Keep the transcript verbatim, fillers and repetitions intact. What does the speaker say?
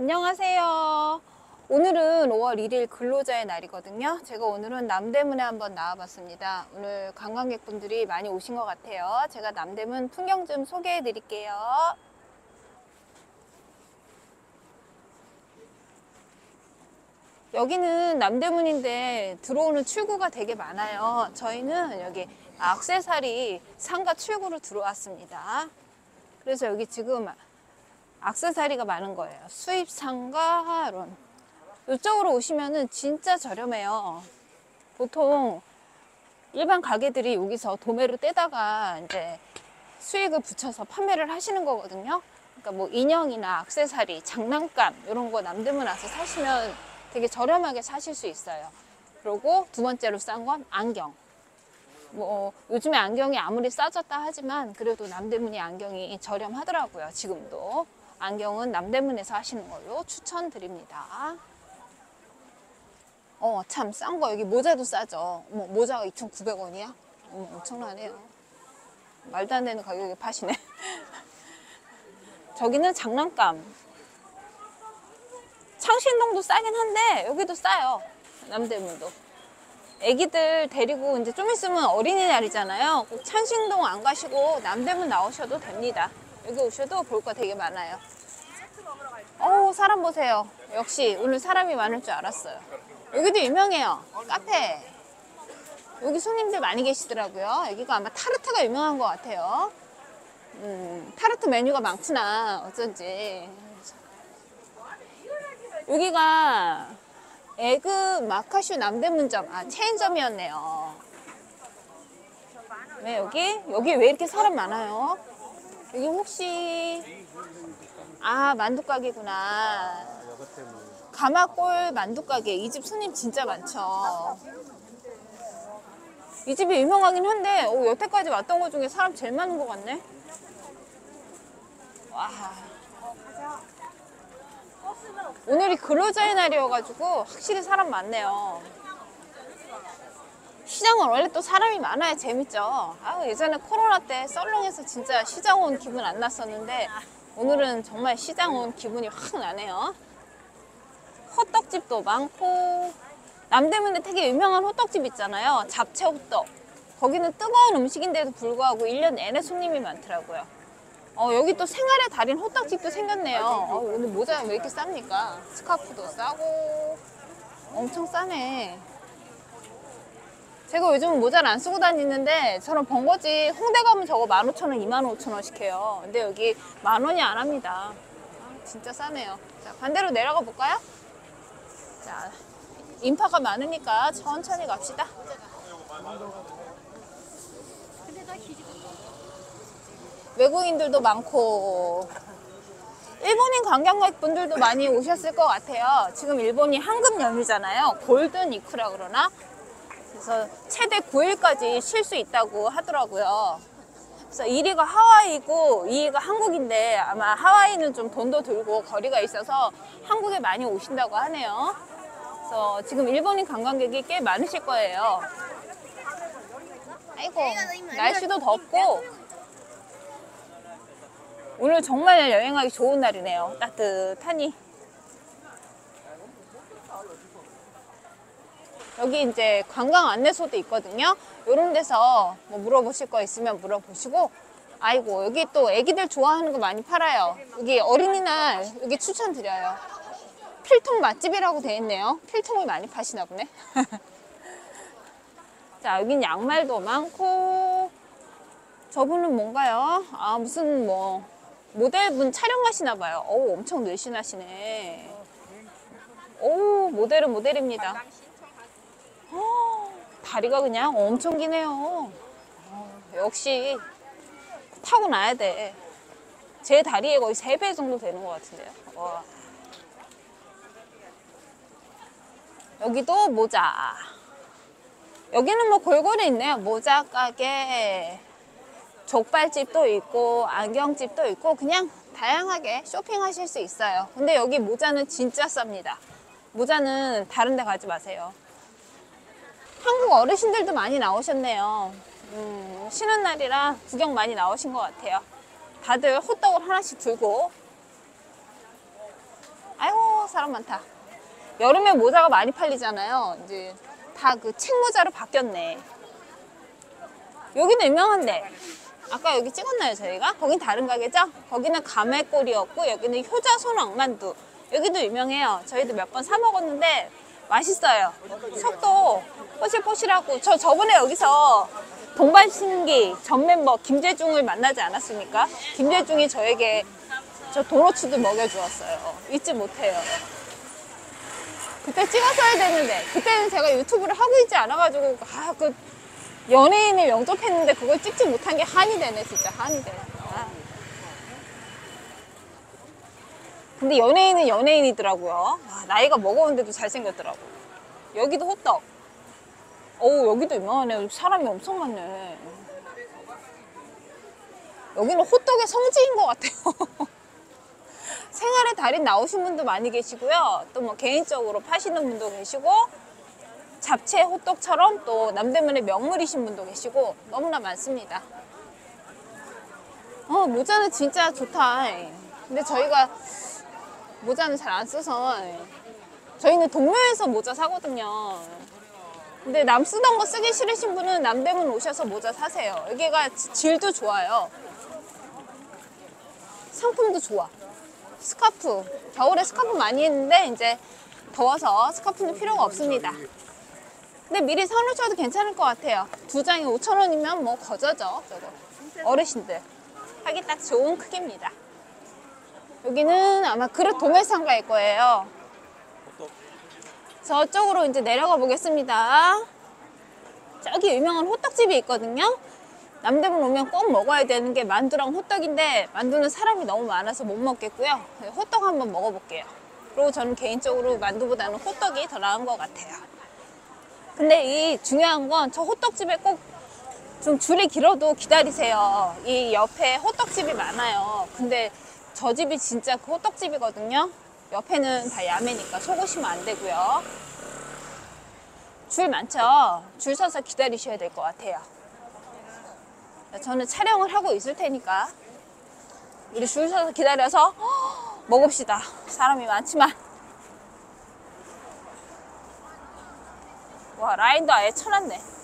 안녕하세요. 오늘은 오월 일일 근로자의 날이거든요. 제가 오늘은 남대문에 한번 나와봤습니다. 오늘 관광객분들이 많이 오신 것 같아요. 제가 남대문 풍경 좀 소개해 드릴게요. 여기는 남대문인데 들어오는 출구가 되게 많아요. 저희는 여기 액세서리 상가 출구로 들어왔습니다. 그래서 여기 지금 액세서리가 많은 거예요. 수입 상가론. 이쪽으로 오시면은 진짜 저렴해요. 보통 일반 가게들이 여기서 도매로 떼다가 이제 수익을 붙여서 판매를 하시는 거거든요. 그러니까 뭐 인형이나 액세서리, 장난감 이런 거 남대문 와서 사시면 되게 저렴하게 사실 수 있어요. 그리고 두 번째로 싼 건 안경. 뭐 요즘에 안경이 아무리 싸졌다 하지만 그래도 남대문이 안경이 저렴하더라고요. 지금도. 안경은 남대문에서 하시는 걸로 추천드립니다. 어, 참 싼 거. 여기 모자도 싸죠. 어머, 모자가 이천구백 원이야? 어머, 엄청나네요. 말도 안 되는 가격에 파시네. 저기는 장난감. 창신동도 싸긴 한데 여기도 싸요. 남대문도. 애기들 데리고 이제 좀 있으면 어린이날이잖아요. 꼭 창신동 안 가시고 남대문 나오셔도 됩니다. 여기 오셔도 볼 거 되게 많아요. 어우, 사람 보세요. 역시 오늘 사람이 많을 줄 알았어요. 여기도 유명해요. 카페. 여기 손님들 많이 계시더라고요. 여기가 아마 타르트가 유명한 것 같아요. 음, 타르트 메뉴가 많구나. 어쩐지. 여기가 에그 마카슈 남대문점. 아, 체인점이었네요. 왜 여기? 여기 왜 이렇게 사람 많아요? 여기 혹시 아, 만두가게구나. 가마골 만두가게. 이 집 손님 진짜 많죠. 이 집이 유명하긴 한데 오, 여태까지 왔던 것 중에 사람 제일 많은 것 같네. 와. 오늘이 근로자의 날이어가지고 확실히 사람 많네요. 시장은 원래 또 사람이 많아야 재밌죠. 아, 예전에 코로나 때 썰렁해서 진짜 시장 온 기분 안 났었는데 오늘은 정말 시장 온 기분이 확 나네요. 호떡집도 많고 남대문에 되게 유명한 호떡집 있잖아요. 잡채 호떡. 거기는 뜨거운 음식인데도 불구하고 일 년 내내 손님이 많더라고요. 어, 여기 또 생활의 달인 호떡집도 생겼네요. 어, 오늘 모자 왜 이렇게 쌉니까? 스카프도 싸고 엄청 싸네. 제가 요즘 모자를 안 쓰고 다니는데 저런 번거지 홍대 가면 저거 만 오천 원, 이만 오천 원씩 해요. 근데 여기 만 원이 안 합니다. 아, 진짜 싸네요. 자, 반대로 내려가 볼까요? 자, 인파가 많으니까 천천히 갑시다. 외국인들도 많고 일본인 관광객분들도 많이 오셨을 것 같아요. 지금 일본이 황금 연휴잖아요. 골든 위크라 그러나? 그래서 최대 구 일까지 쉴 수 있다고 하더라고요. 그래서 일 위가 하와이고 이 위가 한국인데 아마 하와이는 좀 돈도 들고 거리가 있어서 한국에 많이 오신다고 하네요. 그래서 지금 일본인 관광객이 꽤 많으실 거예요. 아이고, 날씨도 덥고 오늘 정말 여행하기 좋은 날이네요. 따뜻하니. 여기 이제 관광 안내소도 있거든요. 이런 데서 뭐 물어보실 거 있으면 물어보시고. 아이고, 여기 또 애기들 좋아하는 거 많이 팔아요. 여기 어린이날 여기 추천드려요. 필통 맛집이라고 돼 있네요. 필통을 많이 파시나 보네. 자, 여긴 양말도 많고. 저분은 뭔가요? 아, 무슨 뭐 모델분 촬영하시나 봐요. 어우, 엄청 늘씬하시네. 오, 모델은 모델입니다. 허, 다리가 그냥 엄청 기네요. 어, 역시 타고나야 돼. 제 다리에 거의 세 배 정도 되는 것 같은데요. 와. 여기도 모자. 여기는 뭐 골고루 있네요. 모자 가게, 족발집도 있고 안경집도 있고 그냥 다양하게 쇼핑하실 수 있어요. 근데 여기 모자는 진짜 쌉니다. 모자는 다른 데 가지 마세요. 한국 어르신들도 많이 나오셨네요. 음, 쉬는 날이라 구경 많이 나오신 것 같아요. 다들 호떡을 하나씩 들고 아이고 사람 많다. 여름에 모자가 많이 팔리잖아요. 이제 다 그 책모자로 바뀌었네. 여기는 유명한데 아까 여기 찍었나요 저희가? 거긴 다른 가게죠? 거기는 감회골이었고 여기는 효자 손왕만두. 여기도 유명해요. 저희도 몇 번 사 먹었는데 맛있어요. 속도 포실포실하고. 저 저번에 여기서 동반신기 전 멤버 김재중을 만나지 않았습니까? 김재중이 저에게 저 도너츠도 먹여주었어요. 잊지 못해요. 그때 찍었어야 되는데 그때는 제가 유튜브를 하고 있지 않아가지고 아, 그 연예인을 영접했는데 그걸 찍지 못한 게 한이 되네. 진짜 한이 되네. 아. 근데 연예인은 연예인이더라고요. 아, 나이가 먹었는데도 잘생겼더라고. 여기도 호떡. 어우 여기도 유명하네. 사람이 엄청 많네. 여기는 호떡의 성지인 것 같아요. 생활의 달인 나오신 분도 많이 계시고요. 또 뭐 개인적으로 파시는 분도 계시고 잡채 호떡처럼 또 남대문의 명물이신 분도 계시고 너무나 많습니다. 어 모자는 진짜 좋다. 근데 저희가 모자는 잘 안 써서 저희는 동묘에서 모자 사거든요. 근데 남 쓰던 거 쓰기 싫으신 분은 남대문 오셔서 모자 사세요. 여기가 질도 좋아요. 상품도 좋아. 스카프, 겨울에 스카프 많이 했는데 이제 더워서 스카프는 필요가 없습니다. 근데 미리 사놓으셔도 괜찮을 것 같아요. 두 장에 오천 원이면 뭐 거저죠. 저거 어르신들 하기 딱 좋은 크기입니다. 여기는 아마 그릇 도매상가일 거예요. 저쪽으로 이제 내려가 보겠습니다. 저기 유명한 호떡집이 있거든요. 남대문 오면 꼭 먹어야 되는 게 만두랑 호떡인데 만두는 사람이 너무 많아서 못 먹겠고요. 호떡 한번 먹어볼게요. 그리고 저는 개인적으로 만두보다는 호떡이 더 나은 것 같아요. 근데 이 중요한 건 저 호떡집에 꼭 좀 줄이 길어도 기다리세요. 이 옆에 호떡집이 많아요. 근데 저 집이 진짜 그 호떡집이거든요. 옆에는 다 야매니까 속으시면 안 되고요. 줄 많죠? 줄 서서 기다리셔야 될 것 같아요. 저는 촬영을 하고 있을 테니까 우리 줄 서서 기다려서 먹읍시다. 사람이 많지만. 와 라인도 아예 쳐놨네.